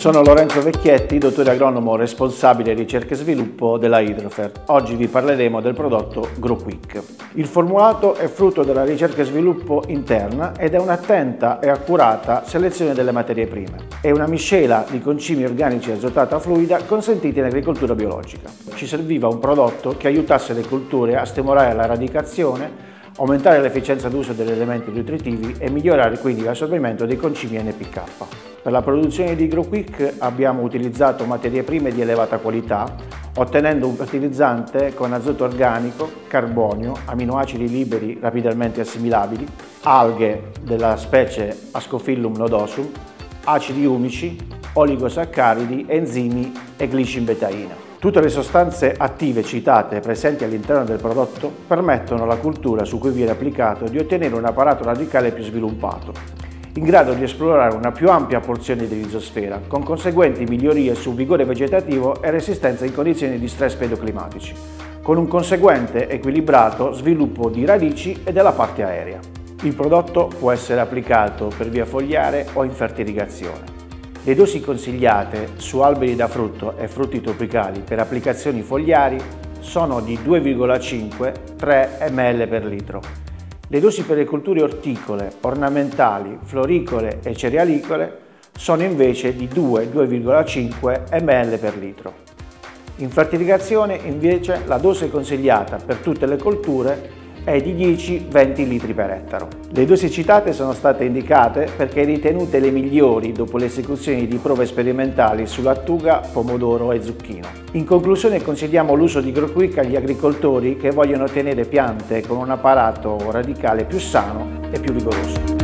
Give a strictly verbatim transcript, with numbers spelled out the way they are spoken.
Sono Lorenzo Vecchietti, dottore agronomo responsabile ricerca e sviluppo della Hydrofer. Oggi vi parleremo del prodotto GrowQuick. Il formulato è frutto della ricerca e sviluppo interna ed è un'attenta e accurata selezione delle materie prime. È una miscela di concimi organici e azotata fluida consentiti in agricoltura biologica. Ci serviva un prodotto che aiutasse le colture a stimolare la radicazione, aumentare l'efficienza d'uso degli elementi nutritivi e migliorare quindi l'assorbimento dei concimi N P K. Per la produzione di GrowQuick abbiamo utilizzato materie prime di elevata qualità, ottenendo un fertilizzante con azoto organico, carbonio, aminoacidi liberi rapidamente assimilabili, alghe della specie Ascophyllum nodosum, acidi umici, oligosaccaridi, enzimi e glicin-betaina. Tutte le sostanze attive citate presenti all'interno del prodotto permettono alla cultura su cui viene applicato di ottenere un apparato radicale più sviluppato, in grado di esplorare una più ampia porzione di rizosfera, con conseguenti migliorie su vigore vegetativo e resistenza in condizioni di stress pedoclimatici, con un conseguente equilibrato sviluppo di radici e della parte aerea. Il prodotto può essere applicato per via fogliare o in fertiligazione. Le dosi consigliate su alberi da frutto e frutti tropicali per applicazioni fogliari sono di due virgola cinque a tre millilitri per litro. Le dosi per le colture orticole, ornamentali, floricole e cerealicole sono invece di due a due virgola cinque millilitri per litro. In fertiligazione invece la dose consigliata per tutte le colture è di dieci a venti litri per ettaro. Le dosi citate sono state indicate perché ritenute le migliori dopo le esecuzioni di prove sperimentali su lattuga, pomodoro e zucchino. In conclusione consigliamo l'uso di GrowQuick agli agricoltori che vogliono ottenere piante con un apparato radicale più sano e più vigoroso.